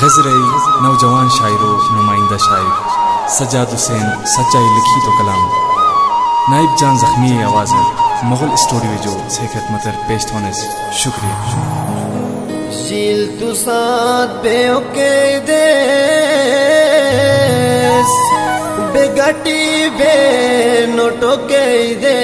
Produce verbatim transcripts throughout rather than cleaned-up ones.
गजरई नौजवान शायरों नुमाइंदा शायर सज्जाद हुसैन सच्चाई लिखी तो कलाम नाइब जान जख्मी आवाज़ मुगल स्टूडियो जो से खिदमत पेश होने से शुक्रिया। शील तू साथ बेओके देस बेगटी बे नोटो के दे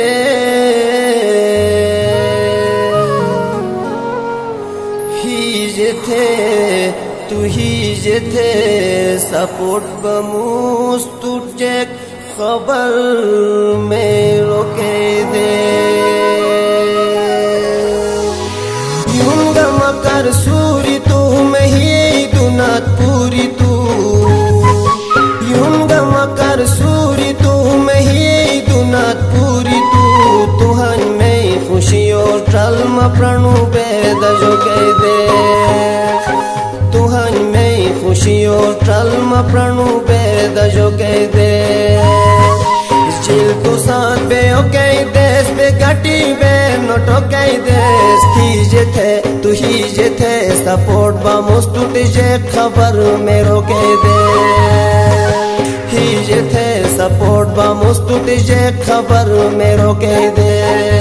ही जे थे तू ही जे थे सपोर्ट बमूस तुझे खबर में रोके दे यूंगा मकर सूरी तू में ही दुनात पूरी तू यूंगा मकर सूरी तू में ही दुनात पूरी तू तुहन में खुशी और ट्रल्म प्रणु बेद जो कह दे तुहन में खुशी और ट्रल्म प्रणु बेद जो कह दे चिल तू साथ बे ओके देश बे गटी बे नोटो के देश ही जे थे तू ही जे थे सपोर्ट बा मुस्तुट जे खबर में रोके दे ही जे थे सपोर्ट बा मुस्तुट जे खबर में रोके दे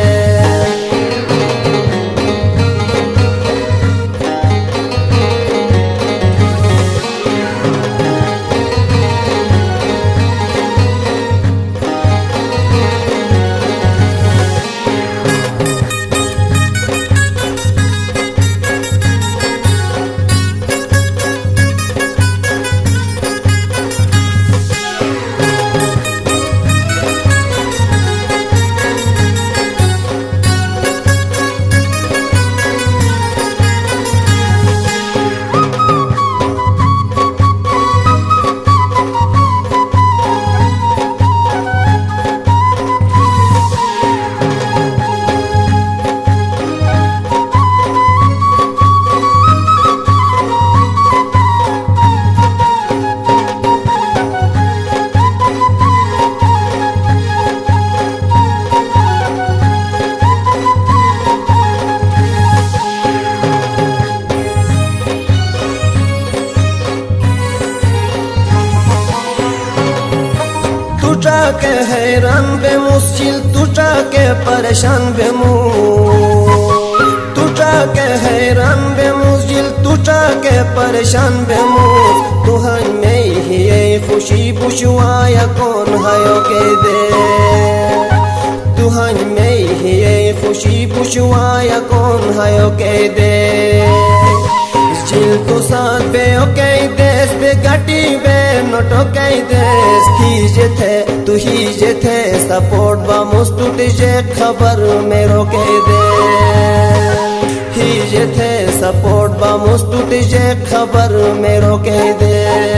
टूटा के हैरान बे मुश्किल टूटा के परेशान बे मुँह टूटा के हैरान बे मुश्किल टूटा के परेशान बे मुँह तुहन में ही खुशी बुशवाया कौन हायो के दे तुहन में ही खुशी बुशवाया कौन हायो के दे चिल तू साथ बे ओके देश बे गटी बे नोटो के देश ही जे थे तू ही जे थे सपोर्ट बा मुस्तुट जे खबर में रोके दे ही जे थे सपोर्ट बा मुस्तुट जे खबर में रोके दे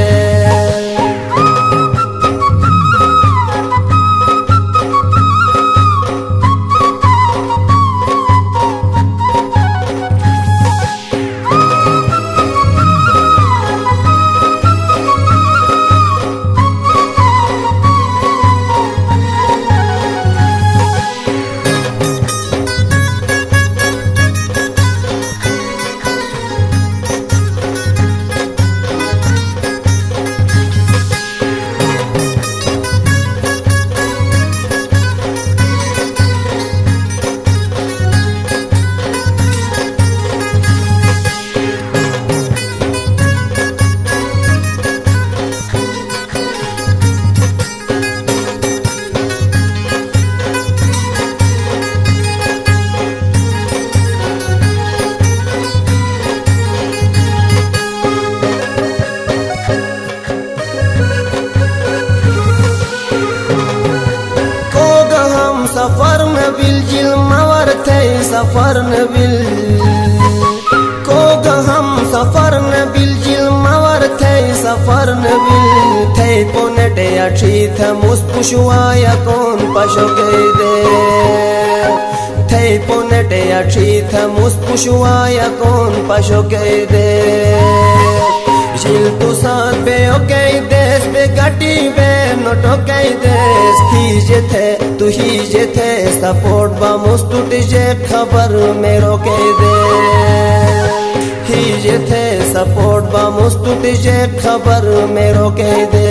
सफर में बिल जिल मवर थे सफर में बिल को हम सफर में बिल जिल मवर थे सफर में बिल थे पोनेटे अच्छी थे मुस्पुशवाया कौन पशो के दे थे पोनेटे अच्छी थे मुस्पुशवाया कौन पशो के दे चिल तू साथ बे ओके देश बे गटी बे नोटो के देश ही जे थे तू ही जे थे सपोर्ट बा मुस्तुट जे खबर में रोके दे ही थे सपोर्ट बा मुस्तुटी जे खबर मेरो के दे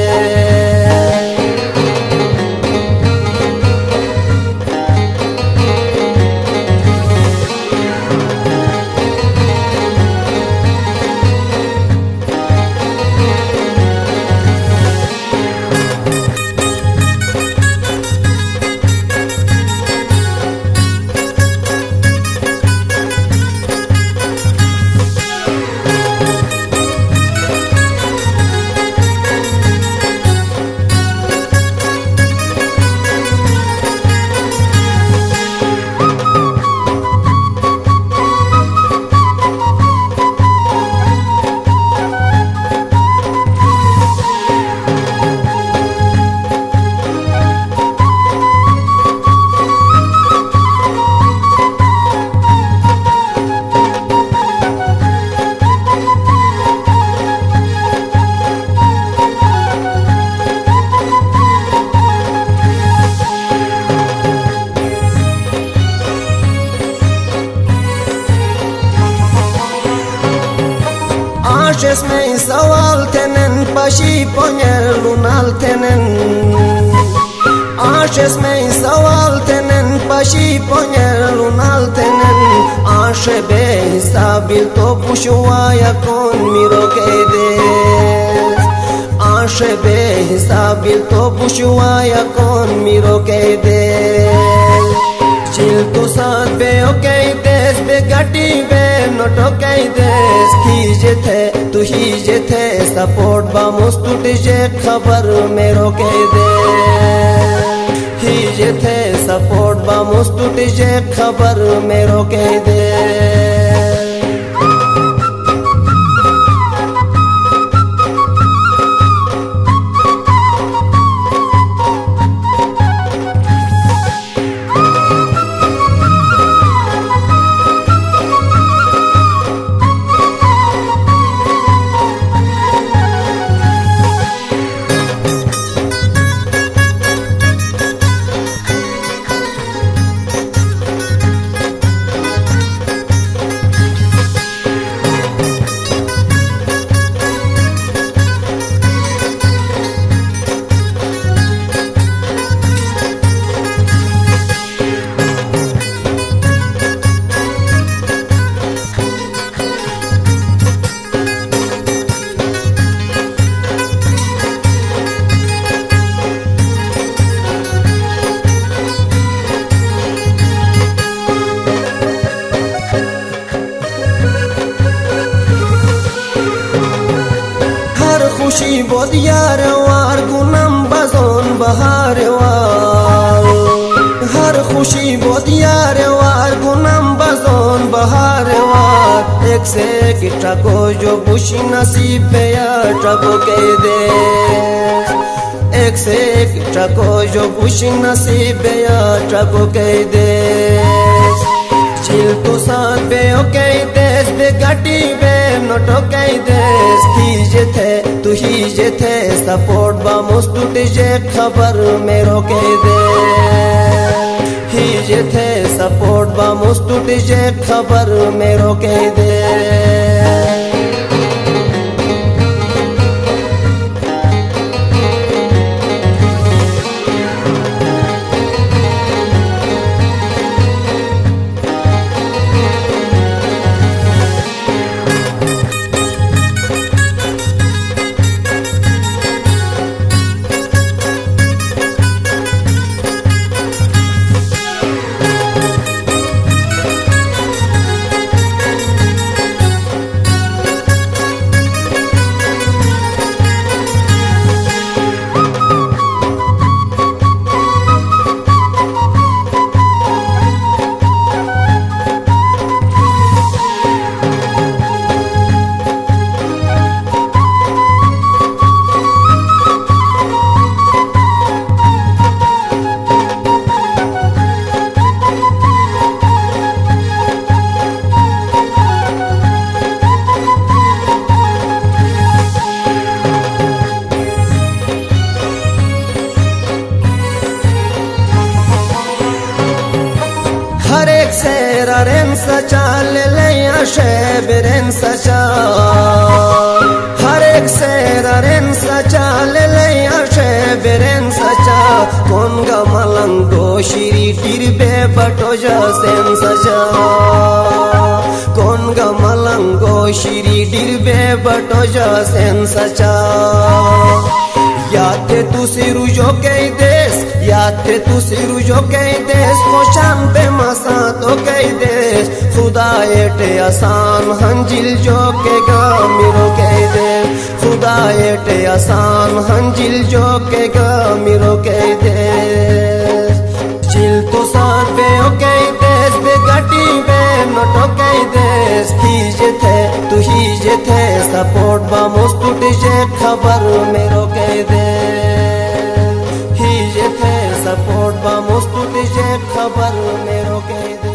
Ashes me sawal tenen pashi ponyer lunal tenen Ashes me sawal tenen pashi ponyer lunal tenen Ashe be hisabil to bushwaya kon miro ke des Ashe be hisabil to bushwaya kon miro ke des Chil to saat be okay des be gati be not okay des Khije the tu hije the support ba mustuti je khabar mero ke de hije the support ba mustuti je khabar mero ke de खुशी बोध यार वार गुनम बजोन बहार वार हर खुशी बोध यार वार गुनम बजोन बहार वार एक से एक ट्रको जो बुशी नसीब पे यार ट्रको के दे एक से एक ट्रको जो बुशी नसीब पे यार ट्रको के दे चिल तो साथ बे ओके देश बे गटी बे नोट ओके देश कीजे थे तू हीजे थे सपोर्ट बा मुस्तुटी जे खबर मेरो के दे हीजे थे सपोर्ट बा मुस्तुटी जे खबर मेरो के दे हर एक शेर रेन सचा ले ले शेब रेन सचा हर एक शेर रेन सचा ले ले शेब रेन सचा कौन गा मलंगो शिरी टिरबे बटो जसेन सचा कौन गा मलंगो शिरी टिरबे बटो जसेन सचा याते तू सिरु जो के देश याते तू सिरु जो के देश कोशान पे मसा तो के देश खुदा एटे आसान हंजिल जो के गामिरो के देश खुदा एटे आसान हंजिल जो के गामिरो के देश चिल तो साथ पे ओके देश बे गटी बे नोटो के देश ही जे थे तू ही जे थे सपोर्ट बा मुस्तुट जे खबर मेरो के दे ही जे थे सपोर्ट बा मुस्तुट जे खबर मेरो के दे।